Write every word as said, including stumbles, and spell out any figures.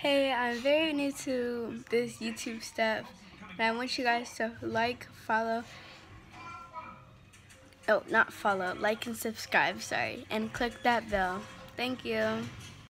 Hey, I'm very new to this YouTube stuff, and I want you guys to like, follow, oh, not follow, like and subscribe, sorry, and click that bell. Thank you.